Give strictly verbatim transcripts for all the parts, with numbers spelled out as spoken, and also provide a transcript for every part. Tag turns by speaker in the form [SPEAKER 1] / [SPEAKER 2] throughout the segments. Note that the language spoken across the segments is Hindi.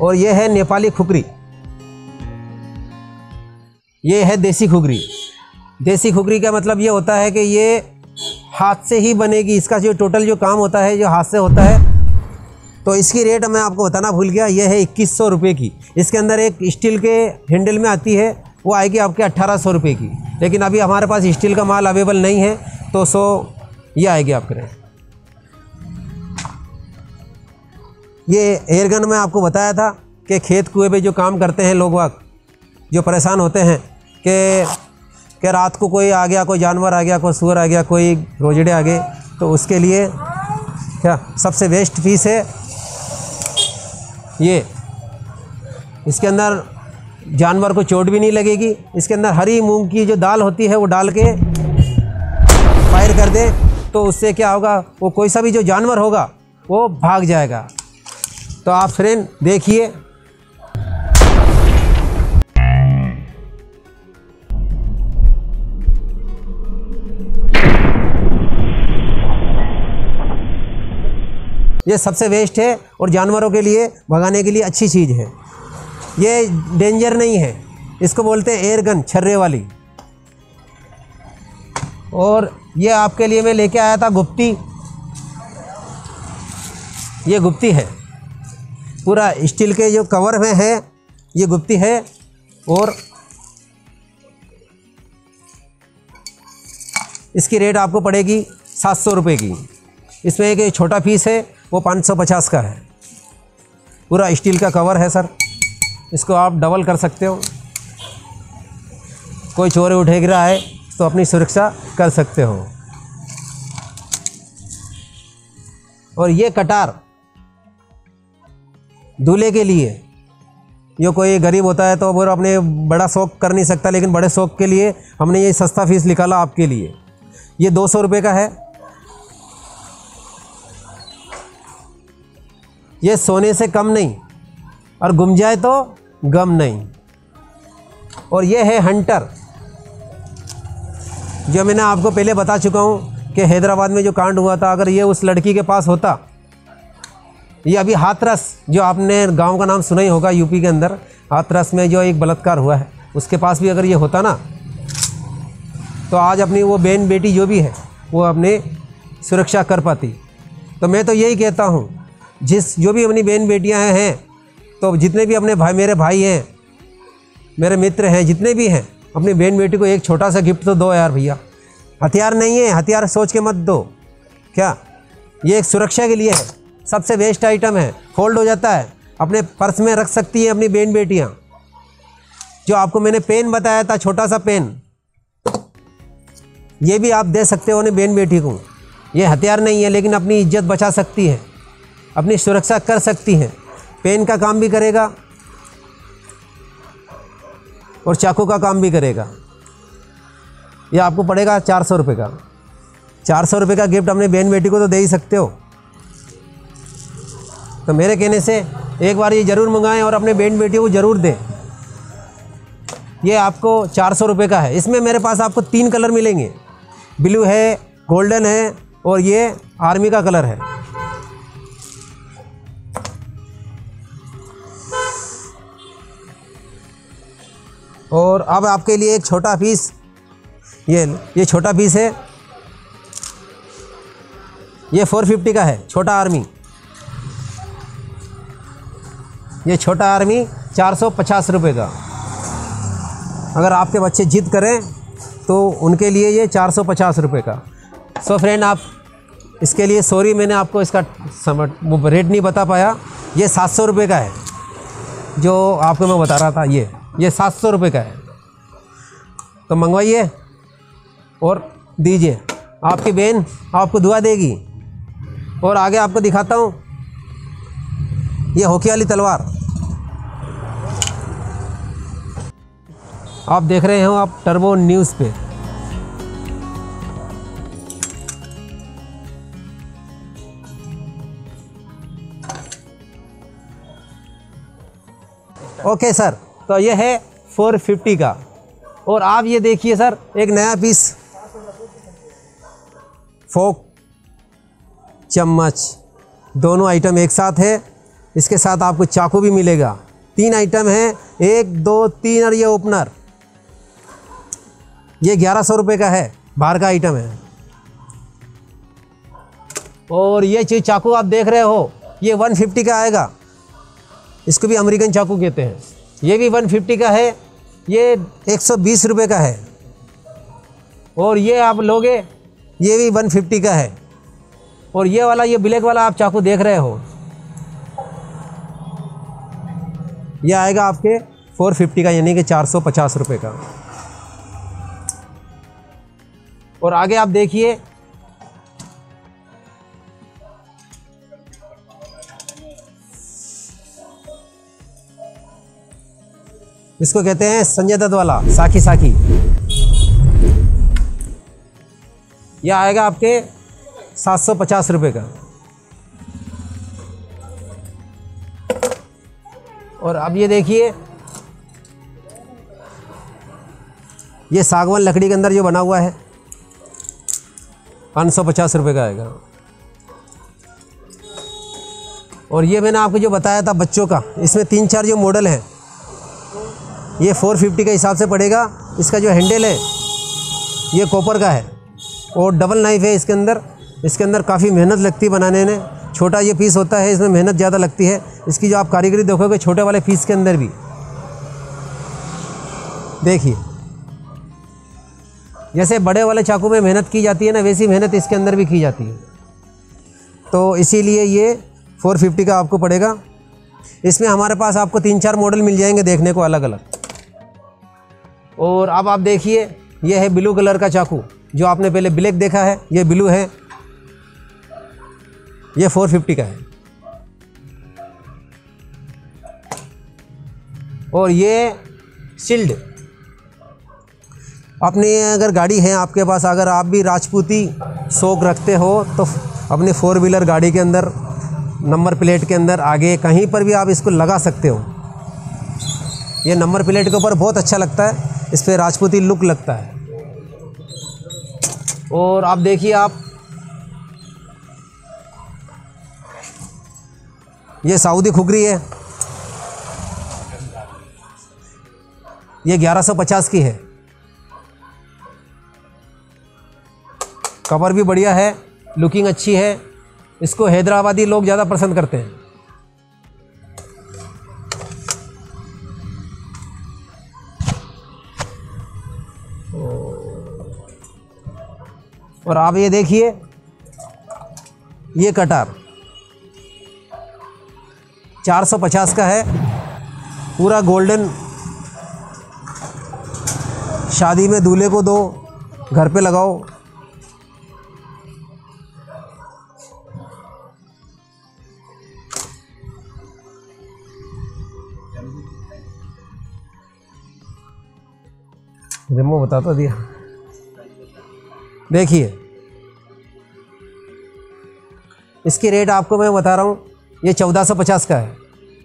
[SPEAKER 1] और ये है नेपाली खुकरी, ये है देसी खुकरी। देसी खुकरी का मतलब ये होता है कि ये हाथ से ही बनेगी, इसका जो टोटल जो काम होता है जो हाथ से होता है। तो इसकी रेट मैं आपको बताना भूल गया, ये है इक्कीस सौ रुपये की। इसके अंदर एक स्टील के हैंडल में आती है, वो आएगी आपके अट्ठारह सौ रुपये की। लेकिन अभी हमारे पास स्टील का माल अवेलेबल नहीं है, तो सो ये आएगी आपके रेट। ये एयरगन मैं आपको बताया था कि खेत कुएं पे जो काम करते हैं लोग वाग, जो परेशान होते हैं कि कि रात को कोई आ गया, कोई जानवर आ गया, कोई सूअर आ गया, कोई रोजड़े आ गए, तो उसके लिए क्या सबसे बेस्ट पीस है ये। इसके अंदर जानवर को चोट भी नहीं लगेगी। इसके अंदर हरी मूंग की जो दाल होती है वो डाल के फायर कर दे, तो उससे क्या होगा, वो कोई सा भी जो जानवर होगा वो भाग जाएगा। तो आप फ्रेंड देखिए, ये सबसे बेस्ट है और जानवरों के लिए भगाने के लिए अच्छी चीज़ है। ये डेंजर नहीं है, इसको बोलते हैं एयर गन, छर्रे वाली। और ये आपके लिए मैं लेके आया था गुप्ती, ये गुप्ती है, पूरा स्टील के जो कवर में है ये गुप्ती है। और इसकी रेट आपको पड़ेगी सात सौ रुपये की। इसमें एक छोटा पीस है वो पाँच सौ पचास का है। पूरा स्टील का कवर है सर, इसको आप डबल कर सकते हो। कोई चोरी उठे गिरा है तो अपनी सुरक्षा कर सकते हो। और ये कटार दूल्हे के लिए, जो कोई गरीब होता है तो वो अपने बड़ा शौक कर नहीं सकता, लेकिन बड़े शौक के लिए हमने ये सस्ता फीस निकाला आपके लिए। ये दो सौ रुपये का है। ये सोने से कम नहीं और गुम जाए तो गम नहीं। और ये है हंटर, जो मैंने आपको पहले बता चुका हूँ कि हैदराबाद में जो कांड हुआ था, अगर ये उस लड़की के पास होता, ये अभी हाथरस, जो आपने गांव का नाम सुना ही होगा यूपी के अंदर, हाथरस में जो एक बलात्कार हुआ है, उसके पास भी अगर ये होता ना, तो आज अपनी वो बहन बेटी जो भी है वो अपने सुरक्षा कर पाती। तो मैं तो यही कहता हूँ, जिस जो भी अपनी बहन बेटियाँ हैं, तो जितने भी अपने भाई, मेरे भाई हैं, मेरे मित्र हैं, जितने भी हैं, अपनी बहन बेटी को एक छोटा सा गिफ्ट तो दो यार भैया। हथियार नहीं है, हथियार सोच के मत दो, क्या ये एक सुरक्षा के लिए है। सबसे बेस्ट आइटम है, फोल्ड हो जाता है, अपने पर्स में रख सकती हैं अपनी बहन बेटियाँ। जो आपको मैंने पेन बताया था, छोटा सा पेन, ये भी आप दे सकते हो अपनी बहन बेटी को। ये हथियार नहीं है, लेकिन अपनी इज्जत बचा सकती है, अपनी सुरक्षा कर सकती हैं। पेन का काम भी करेगा और चाकू का काम भी करेगा। ये आपको पड़ेगा चार सौ रुपये का। चार सौ रुपये का गिफ्ट अपने बहन बेटी को तो दे ही सकते हो। तो मेरे कहने से एक बार ये ज़रूर मंगाएं और अपने बहन बेटी को ज़रूर दें। ये आपको चार सौ रुपये का है। इसमें मेरे पास आपको तीन कलर मिलेंगे, ब्लू है, गोल्डन है और ये आर्मी का कलर है। और अब आपके लिए एक छोटा पीस, ये ये छोटा पीस है, ये चार सौ पचास का है, छोटा आर्मी। ये छोटा आर्मी चार सौ पचास रुपये का। अगर आपके बच्चे जिद करें तो उनके लिए ये चार सौ पचास रुपये का। सो फ्रेंड, आप इसके लिए सॉरी, मैंने आपको इसका वो रेट नहीं बता पाया। ये सात सौ रुपये का है, जो आपको मैं बता रहा था। ये ये सात सौ रुपये का है। तो मंगवाइए और दीजिए, आपकी बहन आपको दुआ देगी। और आगे आपको दिखाता हूँ, ये होकी वाली तलवार आप देख रहे हो आप टर्बो न्यूज़ पे। ओके सर, तो ये है चार सौ पचास का। और आप ये देखिए सर, एक नया पीस, फोक चम्मच, दोनों आइटम एक साथ है। इसके साथ आपको चाकू भी मिलेगा। तीन आइटम है, एक दो तीन और ये ओपनर, ये ग्यारह सौ रुपये का है, बाहर का आइटम है। और ये चीज़ चाकू आप देख रहे हो ये वन फिफ्टी का आएगा, इसको भी अमेरिकन चाकू कहते हैं। ये भी वन फिफ्टी का है, ये एक सौ बीस रुपये का है। और ये आप लोगे ये भी वन फिफ्टी का है। और ये वाला ये ब्लैक वाला आप चाकू देख रहे हो ये आएगा आपके फोर फिफ्टी का, यानी कि चार सौ पचास रुपये का। और आगे आप देखिए इसको कहते हैं संजय दत्त वाला साखी साखी। यह आएगा आपके सात सौ पचास रुपये का। और अब ये देखिए ये सागवान लकड़ी के अंदर जो बना हुआ है पाँच सौ पचास रुपये का आएगा। और ये मैंने आपको जो बताया था बच्चों का, इसमें तीन चार जो मॉडल हैं, ये फोर फिफ्टी के हिसाब से पड़ेगा। इसका जो हैंडल है ये कॉपर का है और डबल नाइफ है इसके अंदर। इसके अंदर काफ़ी मेहनत लगती है बनाने में, छोटा ये पीस होता है, इसमें मेहनत ज़्यादा लगती है। इसकी जो आप कारीगरी देखोगे छोटे वाले पीस के अंदर भी, देखिए जैसे बड़े वाले चाकू में मेहनत की जाती है ना, वैसी मेहनत इसके अंदर भी की जाती है। तो इसीलिए ये फोर फिफ्टी का आपको पड़ेगा। इसमें हमारे पास आपको तीन चार मॉडल मिल जाएंगे देखने को अलग अलग। और अब आप देखिए ये है ब्लू कलर का चाकू, जो आपने पहले ब्लैक देखा है, ये ब्लू है, ये फोर फिफ्टी का है। और ये शील्ड, अपनी अगर गाड़ी है आपके पास, अगर आप भी राजपूती शौक रखते हो तो अपनी फोर व्हीलर गाड़ी के अंदर नंबर प्लेट के अंदर आगे कहीं पर भी आप इसको लगा सकते हो। ये नंबर प्लेट के ऊपर बहुत अच्छा लगता है, इस पर राजपूती लुक लगता है। और आप देखिए आप ये सऊदी खुकरी है, ये ग्यारह सौ पचास की है। कवर भी बढ़िया है, लुकिंग अच्छी है, इसको हैदराबादी लोग ज़्यादा पसंद करते हैं। और आप ये देखिए ये कटार चार सौ पचास का है, पूरा गोल्डन, शादी में दूल्हे को दो, घर पे लगाओ। रेमो बताता दिया। देखिए इसकी रेट आपको मैं बता रहा हूँ, ये चौदह सौ पचास का है।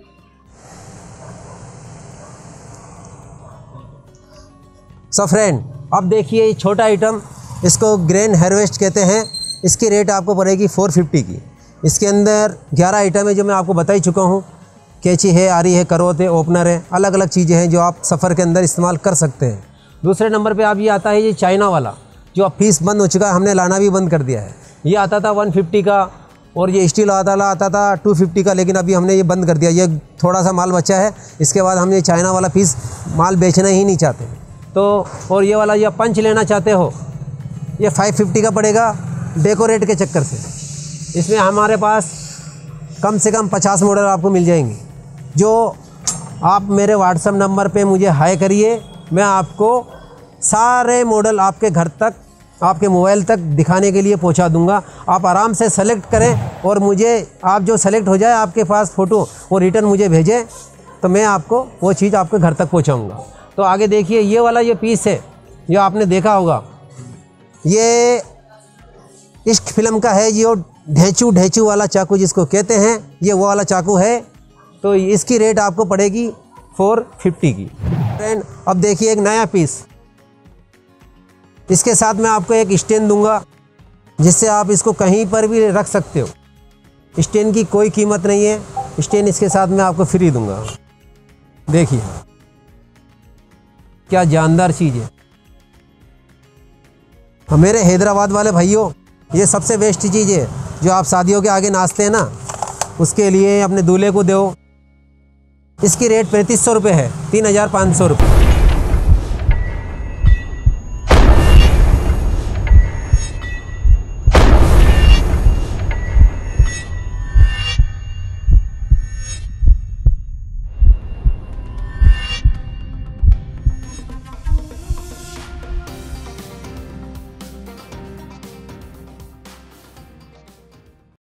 [SPEAKER 1] सो फ्रेंड अब देखिए ये छोटा आइटम, इसको ग्रेन हार्वेस्ट कहते हैं। इसकी रेट आपको पड़ेगी फोर फिफ्टी की। इसके अंदर ग्यारह आइटम है जो मैं आपको बता ही चुका हूँ। कैंची है, आरी है, करोत है, ओपनर है, अलग अलग चीज़ें हैं जो आप सफ़र के अंदर इस्तेमाल कर सकते हैं। दूसरे नंबर पे आप ये आता है ये चाइना वाला, जो अब पीस बंद हो चुका है, हमने लाना भी बंद कर दिया है। ये आता था वन फिफ्टी का और ये स्टील आता आता था टू फिफ्टी का, लेकिन अभी हमने ये बंद कर दिया। ये थोड़ा सा माल बचा है, इसके बाद हम ये चाइना वाला पीस माल बेचना ही नहीं चाहते। तो और ये वाला ये पंच लेना चाहते हो, ये फाइव फिफ्टी का पड़ेगा डेकोरेट के चक्कर से। इसमें हमारे पास कम से कम पचास मॉडल आपको मिल जाएंगे, जो आप मेरे व्हाट्सएप नंबर पे मुझे हाई करिए, मैं आपको सारे मॉडल आपके घर तक, आपके मोबाइल तक दिखाने के लिए पहुंचा दूंगा। आप आराम से सेलेक्ट करें और मुझे आप जो सेलेक्ट हो जाए आपके पास फ़ोटो वो रिटर्न मुझे भेजें, तो मैं आपको वो चीज़ आपके घर तक पहुंचाऊंगा। तो आगे देखिए ये वाला ये पीस है जो आपने देखा होगा, ये इश्क फिल्म का है, जो ढेंचू ढेंचू वाला चाकू जिसको कहते हैं, ये वो वाला चाकू है। तो इसकी रेट आपको पड़ेगी फोर फिफ्टी की। फ्रेंड अब देखिए एक नया पीस, इसके साथ मैं आपको एक स्टैंड दूंगा जिससे आप इसको कहीं पर भी रख सकते हो। स्टैंड की कोई कीमत नहीं है, स्टेन इसके साथ मैं आपको फ्री दूंगा। देखिए क्या जानदार चीज़ है। और मेरे हैदराबाद वाले भाइयों, ये सबसे बेस्ट चीज़ है जो आप शादियों के आगे नाचते हैं ना, उसके लिए अपने दूल्हे को दो। इसकी रेट पैंतीस सौ रुपये है, तीन हज़ार पाँच सौ रुपये।